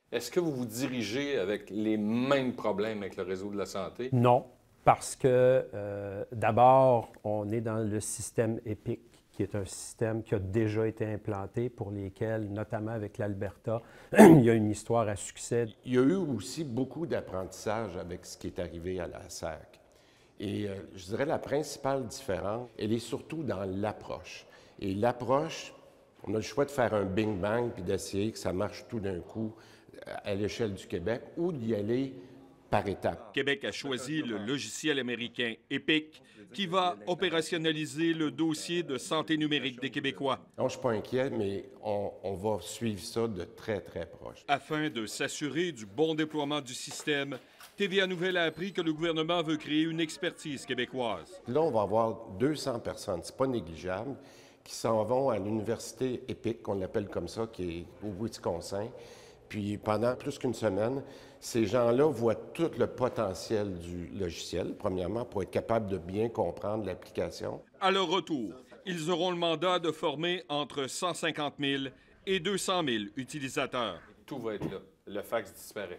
Est-ce que vous vous dirigez avec les mêmes problèmes avec le réseau de la santé? Non, parce que d'abord, on est dans le système EPIC, qui est un système qui a déjà été implanté pour lesquels, notamment avec l'Alberta, il y a une histoire à succès. Il y a eu aussi beaucoup d'apprentissage avec ce qui est arrivé à la SAC. Et je dirais la principale différence, elle est surtout dans l'approche. Et l'approche, on a le choix de faire un bing bang puis d'essayer que ça marche tout d'un coup à l'échelle du Québec ou d'y aller par étapes. Québec a choisi le logiciel américain EPIC qui va opérationnaliser le dossier de santé numérique des Québécois. Non, je ne suis pas inquiet, mais on va suivre ça de très, très proche. Afin de s'assurer du bon déploiement du système, TVA Nouvelle a appris que le gouvernement veut créer une expertise québécoise. Là, on va avoir 200 personnes, c'est pas négligeable, qui s'en vont à l'université EPIC, qu'on l'appelle comme ça, qui est au Wisconsin. Puis pendant plus qu'une semaine, ces gens-là voient tout le potentiel du logiciel, premièrement, pour être capables de bien comprendre l'application. À leur retour, ils auront le mandat de former entre 150 000 et 200 000 utilisateurs. Tout va être là. Le fax disparaît.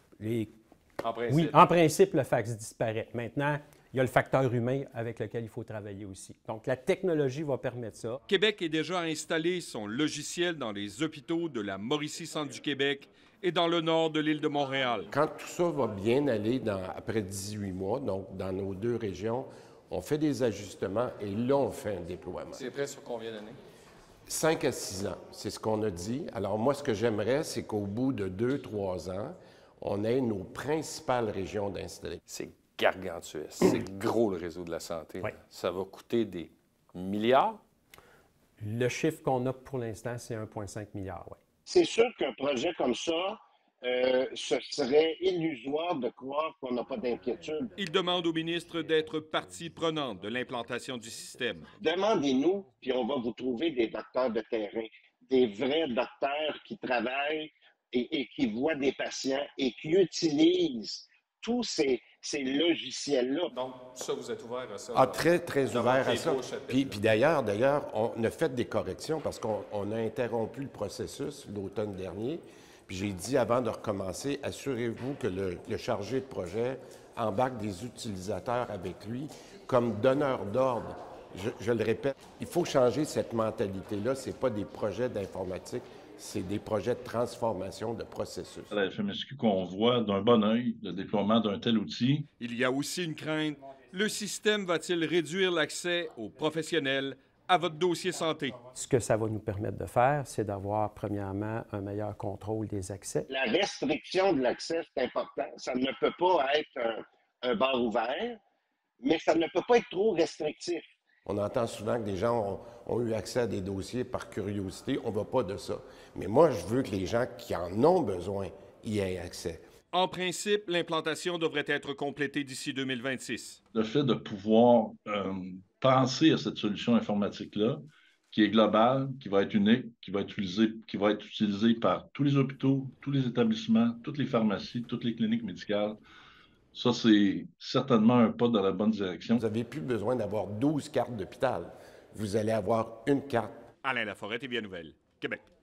En principe. Oui, en principe, le fax disparaît. Maintenant, il y a le facteur humain avec lequel il faut travailler aussi. Donc, la technologie va permettre ça. Québec est déjà installé son logiciel dans les hôpitaux de la Mauricie-Centre du Québec et dans le nord de l'île de Montréal. Quand tout ça va bien aller après 18 mois, donc dans nos deux régions, on fait des ajustements et là, on fait un déploiement. C'est prêt sur combien d'années? 5 à 6 ans, c'est ce qu'on a dit. Alors moi, ce que j'aimerais, c'est qu'au bout de 2-3 ans, on ait nos principales régions d'installer. C'est gargantuesque. C'est gros, le réseau de la santé. Oui. Ça va coûter des milliards? Le chiffre qu'on a pour l'instant, c'est 1,5 milliard. Oui. C'est sûr qu'un projet comme ça, ce serait illusoire de croire qu'on n'a pas d'inquiétude. Il demande au ministre d'être partie prenante de l'implantation du système. Demandez-nous, puis on va vous trouver des docteurs de terrain, des vrais docteurs qui travaillent et qui voient des patients et qui utilisent tous ces logiciels-là. Donc, ça, vous êtes ouvert à ça? Ah, très, très Dans ouvert votre à ça. ego chapitre, Puis là. d'ailleurs, on a fait des corrections parce qu'on a interrompu le processus l'automne dernier. Puis j'ai dit avant de recommencer, assurez-vous que le chargé de projet embarque des utilisateurs avec lui comme donneur d'ordre. Je le répète, il faut changer cette mentalité-là. Ce n'est pas des projets d'informatique, c'est des projets de transformation de processus. À la FMSQ qu'on voit d'un bon œil le déploiement d'un tel outil. Il y a aussi une crainte. Le système va-t-il réduire l'accès aux professionnels à votre dossier santé? Ce que ça va nous permettre de faire, c'est d'avoir, premièrement, un meilleur contrôle des accès. La restriction de l'accès, c'est important. Ça ne peut pas être un bar ouvert, mais ça ne peut pas être trop restrictif. On entend souvent que des gens ont eu accès à des dossiers par curiosité. On ne va pas de ça. Mais moi, je veux que les gens qui en ont besoin y aient accès. En principe, l'implantation devrait être complétée d'ici 2026. Le fait de pouvoir penser à cette solution informatique-là, qui est globale, qui va être unique, qui va être utilisée par tous les hôpitaux, tous les établissements, toutes les pharmacies, toutes les cliniques médicales, ça, c'est certainement un pas dans la bonne direction. Vous n'avez plus besoin d'avoir 12 cartes d'hôpital. Vous allez avoir une carte. Alain Laforêt, TVA Nouvelle, Québec.